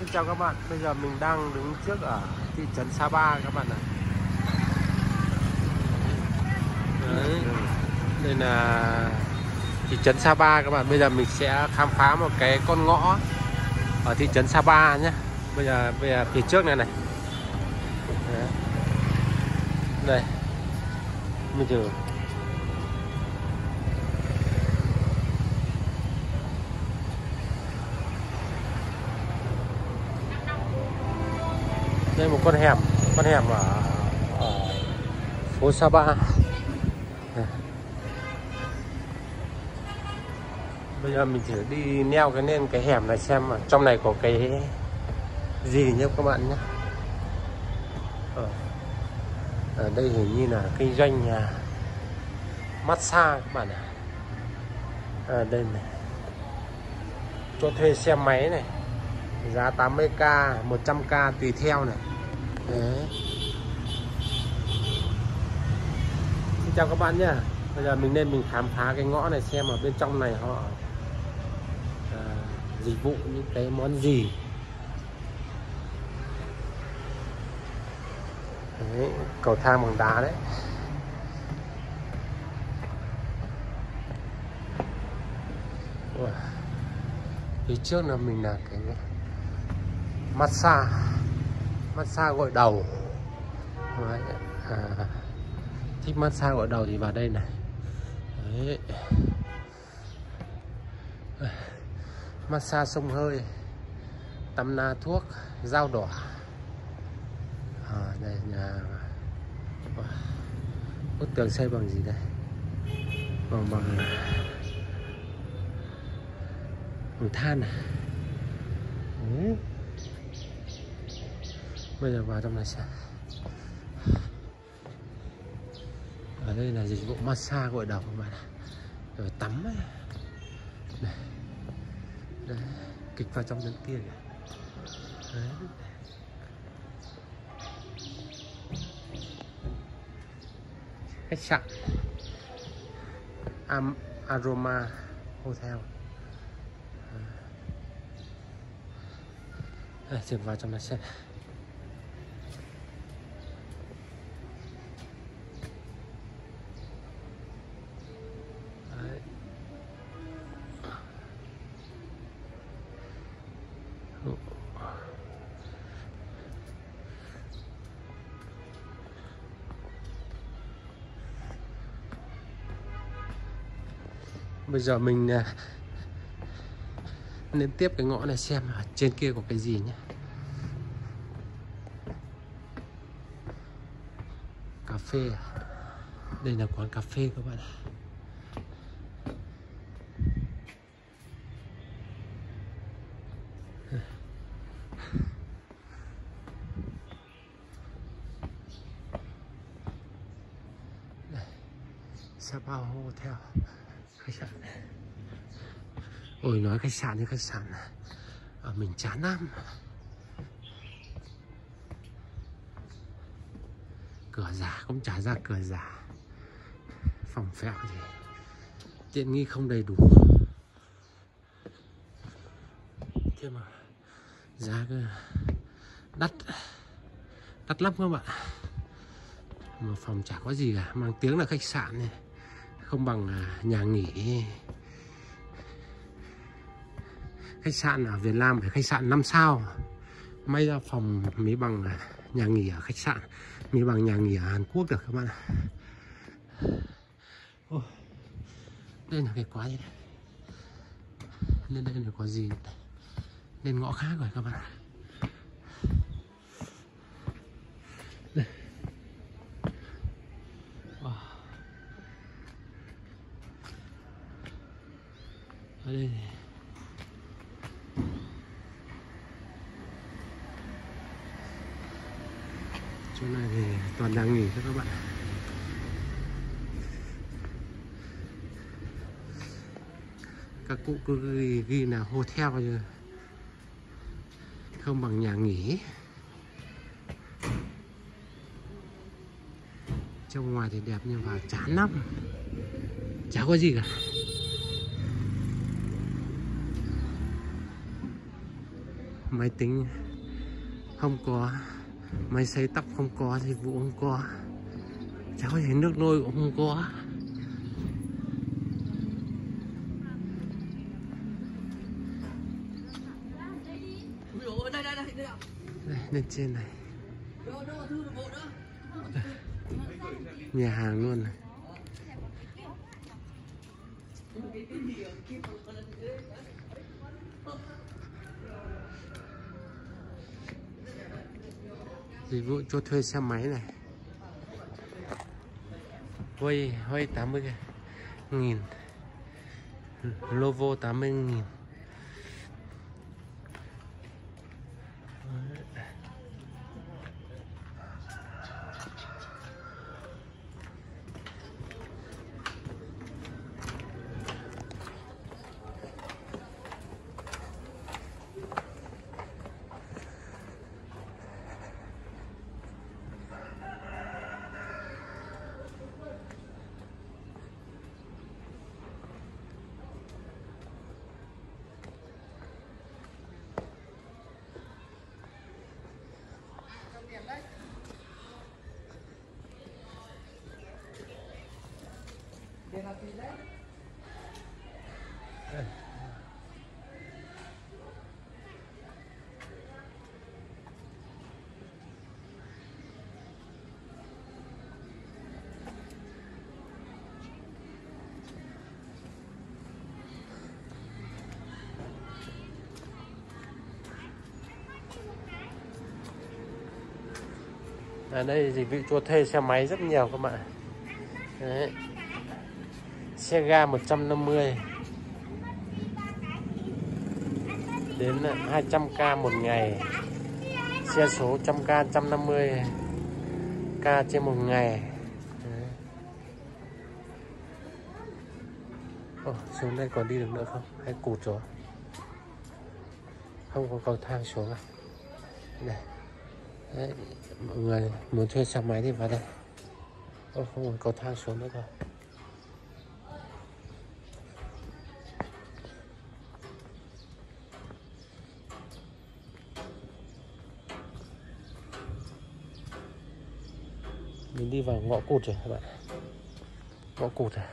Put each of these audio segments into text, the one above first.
Xin chào các bạn, bây giờ mình đang đứng trước ở thị trấn Sapa các bạn ạ. Đấy, đây là thị trấn Sapa các bạn. Bây giờ mình sẽ khám phá một cái con ngõ ở thị trấn Sapa nhé. Bây giờ phía trước này này. Đấy. Đây, mình thử. Đây một con hẻm ở phố Sapa. Bây giờ mình thử đi neo lên cái hẻm này xem mà trong này có cái gì nhé các bạn nhé. Ở đây hình như là kinh doanh massage các bạn ạ. Đây này, cho thuê xe máy này, giá 80k, 100k tùy theo này. Đấy. Xin chào các bạn nhé. Bây giờ mình khám phá cái ngõ này xem ở bên trong này họ dịch vụ những cái món gì. Đấy, cầu thang bằng đá đấy. Phía trước là mình là cái massage gội đầu. Đấy. Thích massage gội đầu thì vào đây này. Đấy. Massage xông hơi, tắm na thuốc, dao đỏ. Đây nhà bức tường xây bằng gì đây? Bằng than à? Bây giờ vào trong này xem. Ở đây là dịch vụ massage gội đầu các bạn ạ. Rồi tắm ấy. Đây. Đấy, kịch vào trong đứng kia kìa. Đấy. Khách sạn Aroma Hotel. Dừng vào trong này xem. Đấy. Bây giờ mình lên tiếp cái ngõ này xem ở trên kia có cái gì nhé. Cà phê à? Đây là quán cà phê các bạn ạ. Sapa Hotel, khách sạn. Ôi, nói khách sạn như khách sạn ở mình chán lắm. Cửa giả cũng trả ra cửa giả, phòng phẹo gì, tiện nghi không đầy đủ. Thế mà giá đắt lắm các bạn. Mà phòng chả có gì cả, mang tiếng là khách sạn này, không bằng nhà nghỉ. Khách sạn ở Việt Nam phải khách sạn 5 sao, may ra phòng mới bằng nhà nghỉ ở khách sạn, mới bằng nhà nghỉ ở Hàn Quốc được các bạn ạ. Đây là cái quán gì đây? Lên đây là có gì? Lên ngõ khác rồi các bạn ạ. Đây. Ở đây này. Chỗ này thì toàn đang nghỉ các bạn. Các cụ cứ ghi là hotel chứ không bằng nhà nghỉ. Trong ngoài thì đẹp nhưng vào chán lắm, chả có gì cả. máy tính không có, máy sấy tóc không có, dịch vụ không có, cháu thấy nước nôi cũng không có. Đây, lên trên này nhà hàng luôn này. Dịch vụ cho thuê xe máy này. Huawei 80.000, Lenovo 80.000. Ở đây dịch vụ cho thuê xe máy rất nhiều các bạn. Đấy. Xe ga 150 đến 200k một ngày, xe số 100k 150k trên một ngày. Xuống đây còn đi được nữa không hay cụt rồi, không có cầu thang xuống à? Này. Đấy, mọi người muốn thuê xe máy thì vào đây. Không còn cầu thang xuống nữa rồi. Mình đi vào ngõ cụt rồi các bạn. Ngõ cụt rồi.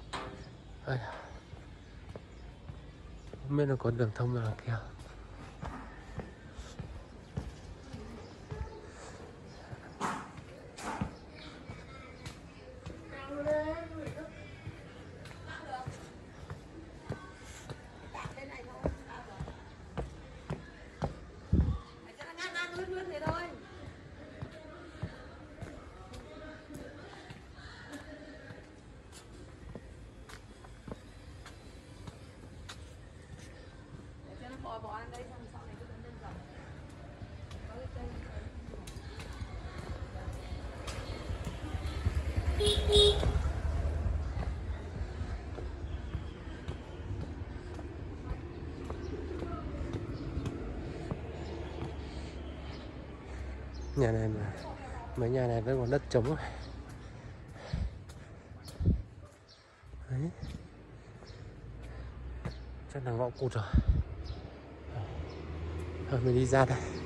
Không biết là có đường thông nào kia. Bỏ ăn đây xong sau này cứ lên dòng. Có cái cây. Nhà này mà mấy nhà này vẫn còn đất trống. Đấy. Chắc là ngõ cụt rồi. Thôi mình đi ra đây.